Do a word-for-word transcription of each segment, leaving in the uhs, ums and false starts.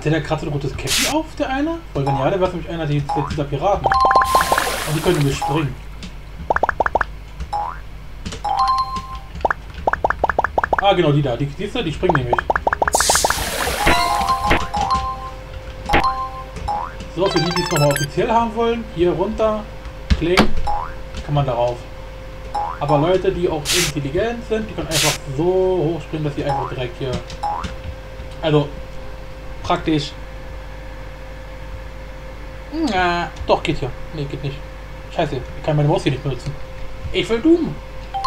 Hatte der gerade so ein rotes Käppchen auf, der eine? Weil wenn ja, der wäre nämlich einer dieser, dieser Piraten. Und die können nämlich springen. Ah, genau, die da. Die, siehst du, die springen nämlich. So, für die, die es nochmal offiziell haben wollen, hier runter, klick, kann man darauf. Aber Leute, die auch intelligent sind, die können einfach so hochspringen, dass sie einfach direkt hier... Also, praktisch... Na, doch, geht hier. Nee, geht nicht. Scheiße, ich kann meine Maus hier nicht benutzen. Ich will Doom.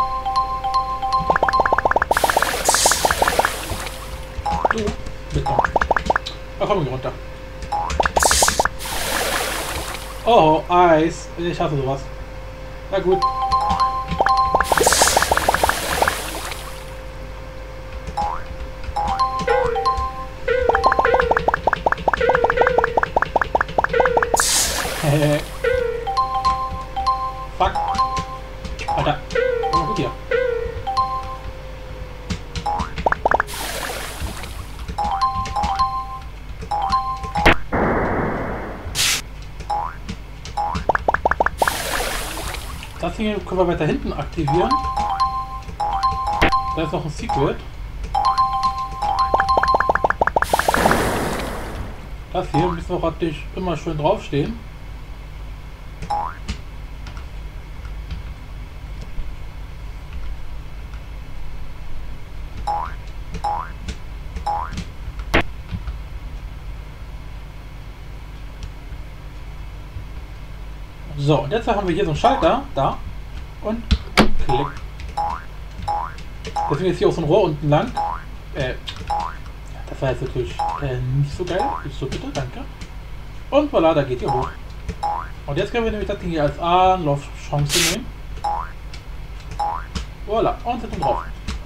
Du, bitte. Da kommen wir runter. Oh, Eis. Ich hasse sowas. Na gut. Hehe. Fuck. Alter. Oh, gut hier. Das hier können wir weiter hinten aktivieren. Da ist noch ein Secret. Das hier müssen wir praktisch immer schön draufstehen. So, und jetzt haben wir hier so einen Schalter, da, und klick. Deswegen ist hier auch so ein Rohr unten lang. Äh, das war jetzt natürlich äh, nicht so geil. Ist so, bitte, danke. Und voilà, da geht ihr hoch. Und jetzt können wir nämlich das Ding hier als Anlaufchance nehmen. Voilà, und sind drauf.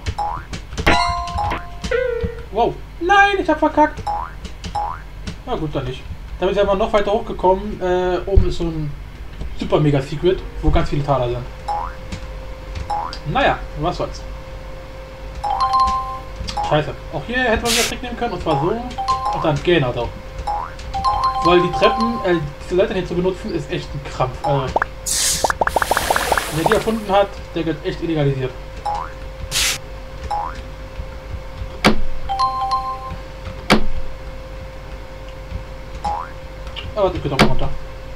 Wow, nein, ich hab verkackt. Na gut, dann nicht. Damit sind wir noch weiter hochgekommen. Äh, oben ist so ein Super Mega Secret, wo ganz viele Taler sind. Naja, was soll's. Scheiße. Auch hier hätte man wieder Trick nehmen können, und zwar so. Und dann genau so. Weil die Treppen, äh, diese Leiter hier zu benutzen, ist echt ein Krampf. Also, wer die erfunden hat, der wird echt illegalisiert. Aber ich bin doch mal runter.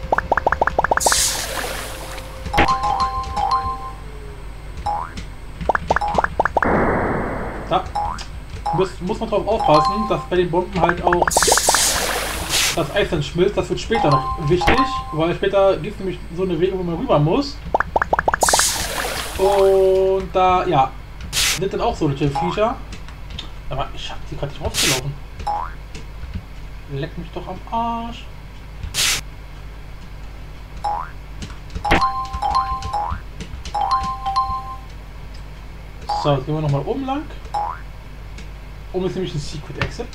Da muss, muss man drauf aufpassen, dass bei den Bomben halt auch das Eis dann schmilzt. Das wird später noch wichtig, weil später gibt es nämlich so eine Wege, wo man rüber muss. Und da, ja, sind dann auch so eine Viecher. Aber ich hab die gerade nicht rausgelaufen. Leck mich doch am Arsch. So, jetzt gehen wir nochmal oben lang. Oben ist nämlich ein Secret Exit.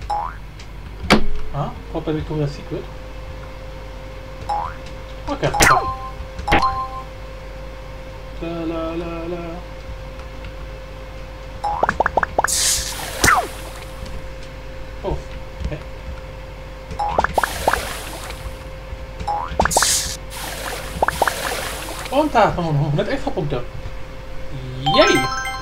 Ah, kommt bei Victoria Secret. Okay. La, la, la, la. Oh, okay. Und da haben wir noch hundert extra Punkte. Yay!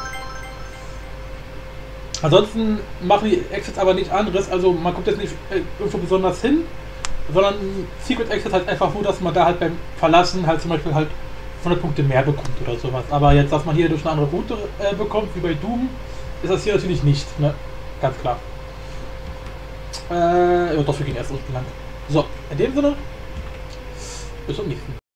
Ansonsten machen die Exits aber nichts anderes, also man kommt jetzt nicht äh, irgendwo besonders hin, sondern ein Secret Exit halt einfach nur, dass man da halt beim Verlassen halt zum Beispiel halt hundert Punkte mehr bekommt oder sowas. Aber jetzt, dass man hier durch eine andere Route äh, bekommt, wie bei Doom, ist das hier natürlich nicht, ne? Ganz klar. Äh, ja doch, wir gehen erst unten lang. So, in dem Sinne, bis zum nächsten Mal.